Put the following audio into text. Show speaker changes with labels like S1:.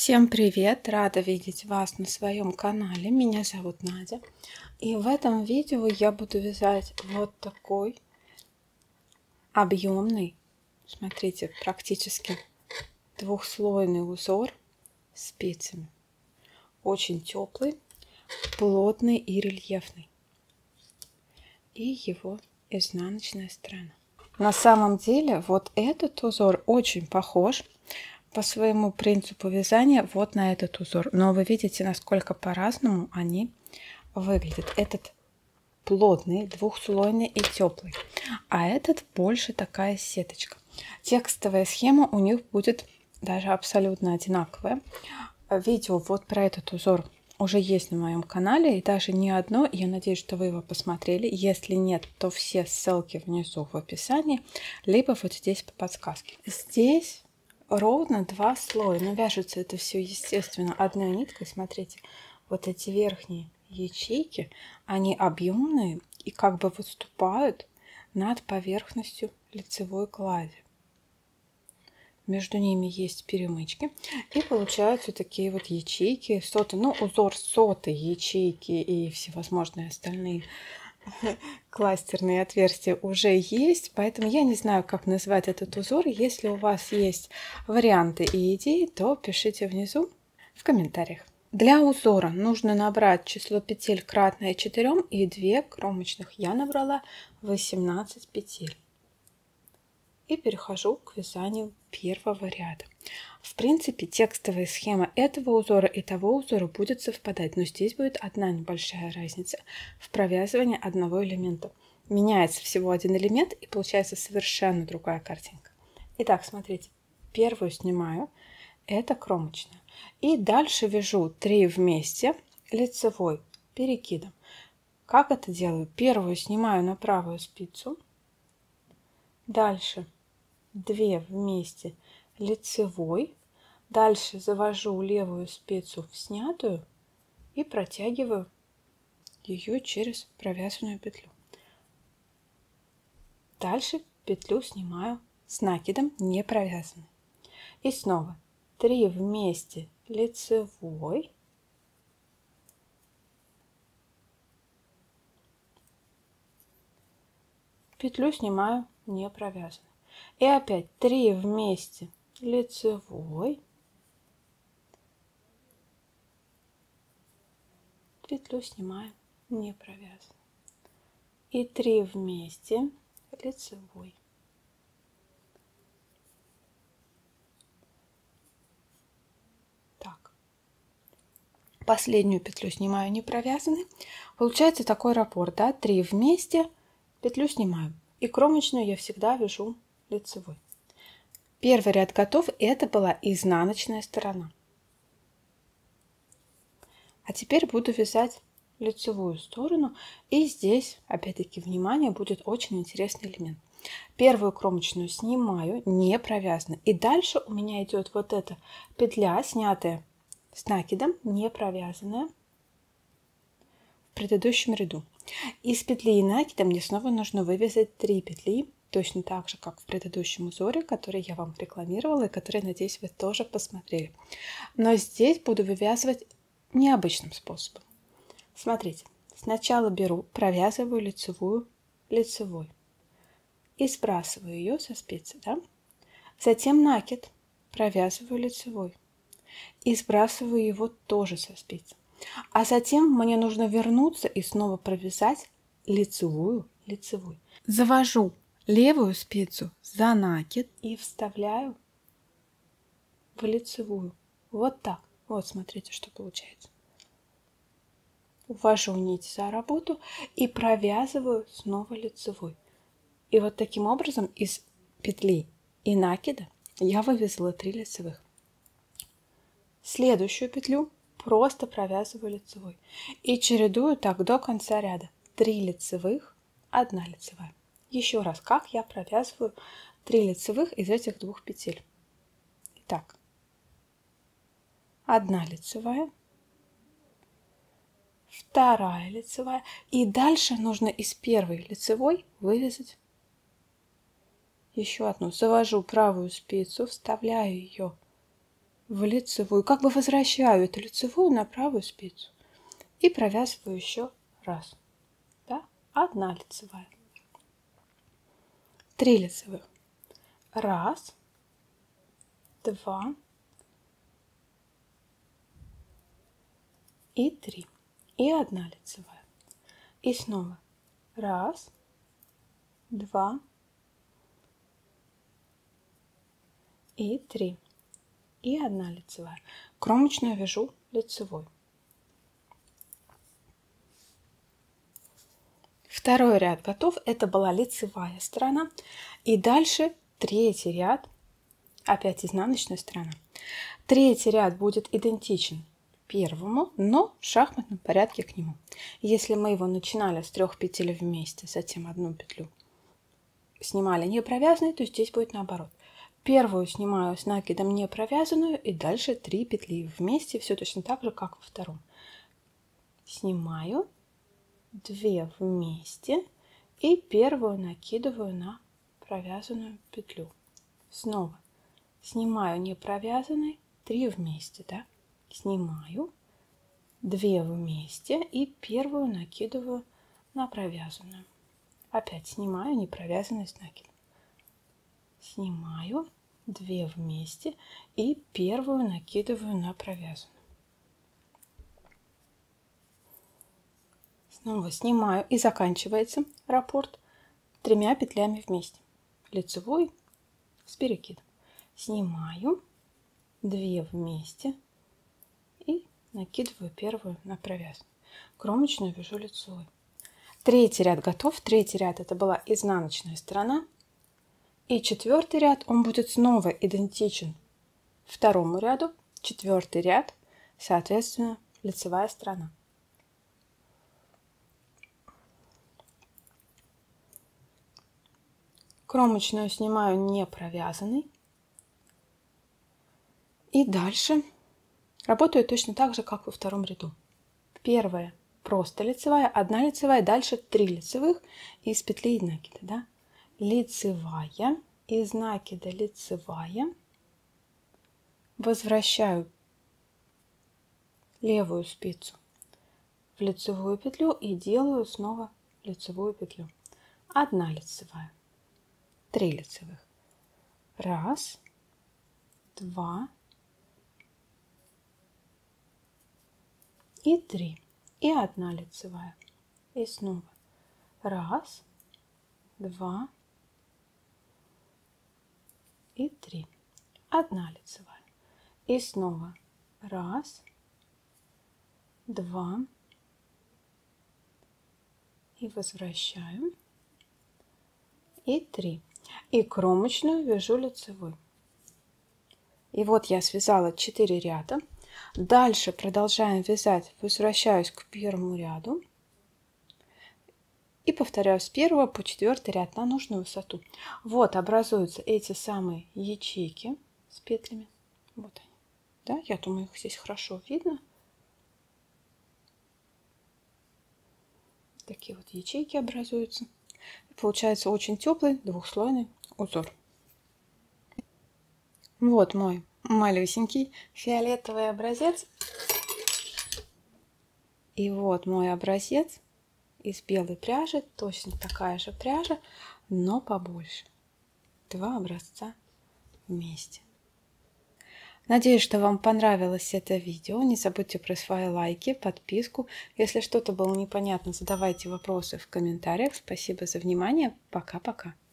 S1: Всем привет! Рада видеть вас на своем канале. Меня зовут Надя. И в этом видео я буду вязать вот такой объемный, смотрите, практически двухслойный узор спицами. Очень теплый, плотный и рельефный. И его изнаночная сторона. На самом деле вот этот узор очень похож по своему принципу вязания вот на этот узор. Но вы видите, насколько по-разному они выглядят. Этот плотный, двухслойный и теплый. А этот больше такая сеточка. Текстовая схема у них будет даже абсолютно одинаковая. Видео вот про этот узор уже есть на моем канале, и даже не одно. Я надеюсь, что вы его посмотрели. Если нет, то все ссылки внизу в описании, либо вот здесь по подсказке. Здесь ровно два слоя, но вяжется это все, естественно, одной ниткой. Смотрите, вот эти верхние ячейки, они объемные и как бы выступают над поверхностью лицевой глади. Между ними есть перемычки, и получаются такие вот ячейки, узор сотой ячейки и всевозможные остальные кластерные отверстия уже есть, поэтому я не знаю, как назвать этот узор. Если у вас есть варианты и идеи, то пишите внизу в комментариях. Для узора нужно набрать число петель кратное 4 и 2 кромочных. Я набрала 18 петель. И перехожу к вязанию первого ряда. В принципе, текстовая схема этого узора и того узора будет совпадать, но здесь будет одна небольшая разница в провязывании одного элемента. Меняется всего один элемент, и получается совершенно другая картинка. Итак, смотрите, первую снимаю, это кромочная. И дальше вяжу 3 вместе лицевой перекидом. Как это делаю? Первую снимаю на правую спицу, дальше 2 вместе лицевой, дальше завожу левую спицу в снятую и протягиваю ее через провязанную петлю. Дальше петлю снимаю с накидом не провязанной. И снова 3 вместе лицевой, петлю снимаю не провязанной. И опять 3 вместе лицевой, петлю снимаю не провязанной. И 3 вместе лицевой. Так. Последнюю петлю снимаю не провязанной. Получается такой раппорт, да? 3 вместе, петлю снимаю. И кромочную я всегда вяжу лицевой. Первый ряд готов. Это была изнаночная сторона. А теперь буду вязать лицевую сторону. И здесь, опять-таки, внимание, будет очень интересный элемент. Первую кромочную снимаю, не провязанной. И дальше у меня идет вот эта петля, снятая с накидом, не провязанная в предыдущем ряду. Из петли и накида мне снова нужно вывязать 3 петли, точно так же, как в предыдущем узоре, который я вам рекламировала и который, надеюсь, вы тоже посмотрели. Но здесь буду вывязывать необычным способом. Смотрите, сначала беру, провязываю лицевую лицевой и сбрасываю ее со спицы, да? Затем накид, провязываю лицевой и сбрасываю его тоже со спицы. А затем мне нужно вернуться и снова провязать лицевую лицевой. Завожу левую спицу за накид и вставляю в лицевую. Вот так. Вот смотрите, что получается. Увожу нить за работу и провязываю снова лицевой. И вот таким образом из петли и накида я вывязала 3 лицевых. Следующую петлю просто провязываю лицевой. И чередую так до конца ряда. 3 лицевых, 1 лицевая. Еще раз, как я провязываю 3 лицевых из этих 2 петель. Итак, 1 лицевая, 2 лицевая. И дальше нужно из первой лицевой вывязать еще одну. Завожу правую спицу, вставляю ее в лицевую, как бы возвращаю эту лицевую на правую спицу и провязываю еще раз. Да? 1 лицевая, 3 лицевых, 1, 2 и 3, и 1 лицевая, и снова 1, 2 и 3, и 1 лицевая. Кромочную вяжу лицевой. Второй ряд готов. Это была лицевая сторона. И дальше третий ряд, опять изнаночная сторона. Третий ряд будет идентичен первому, но в шахматном порядке к нему. Если мы его начинали с 3 петель вместе, затем 1 петлю снимали не провязанной, то здесь будет наоборот. Первую снимаю с накидом не провязанную и дальше 3 петли вместе, все точно так же, как во втором. Снимаю 2 вместе и первую накидываю на провязанную петлю. Снова снимаю не провязанной, 3 вместе, да? Снимаю 2 вместе и первую накидываю на провязанную. Опять снимаю не провязанной с накидом. Снимаю 2 вместе и первую накидываю на провязанную. Снова снимаю и заканчивается раппорт 3 петлями вместе. Лицевой с перекидом. Снимаю 2 вместе и накидываю первую на провязанную. Кромочную вяжу лицевой. Третий ряд готов. Третий ряд это была изнаночная сторона. И четвертый ряд, он будет снова идентичен второму ряду. Четвертый ряд, соответственно, лицевая сторона. Кромочную снимаю не провязанный. И дальше работаю точно так же, как во втором ряду. Первая просто лицевая, 1 лицевая, дальше 3 лицевых из петли и накида. Да? Лицевая, из накида лицевая. Возвращаю левую спицу в лицевую петлю и делаю снова лицевую петлю. 1 лицевая. 3 лицевых. 1, 2 и 3. И 1 лицевая. И снова 1, 2 и 3. 1 лицевая. И снова 1, 2 и возвращаю. И 3. И кромочную вяжу лицевой. И вот я связала 4 ряда. Дальше продолжаем вязать. Возвращаюсь к первому ряду. И повторяю с 1 по 4 ряд на нужную высоту. Вот образуются эти самые ячейки с петлями. Вот они. Да, я думаю, их здесь хорошо видно. Такие вот ячейки образуются. Получается очень теплый двухслойный узор. Вот мой малюсенький фиолетовый образец. И вот мой образец из белой пряжи. Точно такая же пряжа, но побольше. 2 образца вместе. Надеюсь, что вам понравилось это видео. Не забудьте про свои лайки, подписку. Если что-то было непонятно, задавайте вопросы в комментариях. Спасибо за внимание. Пока-пока.